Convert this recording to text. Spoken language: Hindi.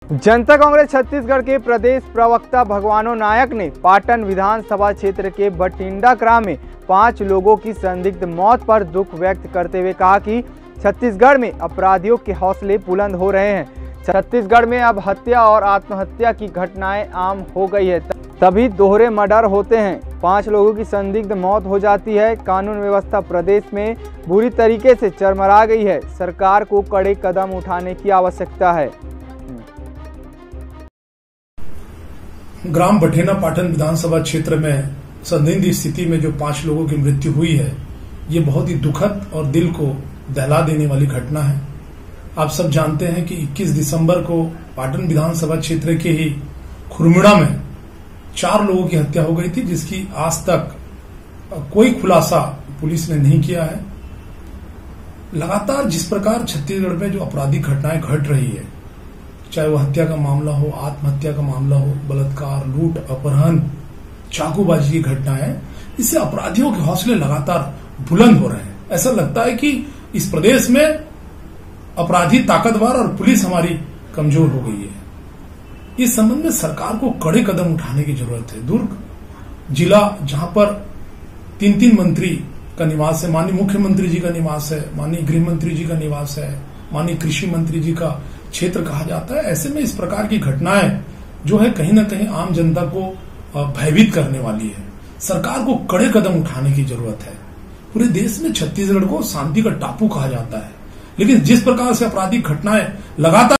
जनता कांग्रेस छत्तीसगढ़ के प्रदेश प्रवक्ता भगवानो नायक ने पाटन विधानसभा क्षेत्र के बठिंडा ग्राम में 5 लोगों की संदिग्ध मौत पर दुख व्यक्त करते हुए कहा कि छत्तीसगढ़ में अपराधियों के हौसले बुलंद हो रहे हैं। छत्तीसगढ़ में अब हत्या और आत्महत्या की घटनाएं आम हो गई है, तभी दोहरे मर्डर होते हैं। 5 लोगों की संदिग्ध मौत हो जाती है। कानून व्यवस्था प्रदेश में बुरी तरीके से चरमरा गई है। सरकार को कड़े कदम उठाने की आवश्यकता है। ग्राम बठेना पाटन विधानसभा क्षेत्र में संदिग्ध स्थिति में जो 5 लोगों की मृत्यु हुई है, ये बहुत ही दुखद और दिल को दहला देने वाली घटना है। आप सब जानते हैं कि 21 दिसंबर को पाटन विधानसभा क्षेत्र के ही खुरमुड़ा में 4 लोगों की हत्या हो गई थी, जिसकी आज तक कोई खुलासा पुलिस ने नहीं किया है। लगातार जिस प्रकार छत्तीसगढ़ में जो आपराधिक घटनाएं घट रही है, चाहे वो हत्या का मामला हो, आत्महत्या का मामला हो, बलात्कार, लूट, अपहरण, चाकूबाजी की घटनाएं, इससे अपराधियों के हौसले लगातार बुलंद हो रहे हैं। ऐसा लगता है कि इस प्रदेश में अपराधी ताकतवर और पुलिस हमारी कमजोर हो गई है। इस संबंध में सरकार को कड़े कदम उठाने की जरूरत है। दुर्ग जिला, जहां पर 3 मंत्री का निवास है, माननीय मुख्यमंत्री जी का निवास है, माननीय गृह मंत्री जी का निवास है, माननीय कृषि मंत्री जी का क्षेत्र कहा जाता है, ऐसे में इस प्रकार की घटनाएं जो है कहीं न कहीं आम जनता को भयभीत करने वाली है। सरकार को कड़े कदम उठाने की जरूरत है। पूरे देश में छत्तीसगढ़ को शांति का टापू कहा जाता है, लेकिन जिस प्रकार से आपराधिक घटनाएं लगातार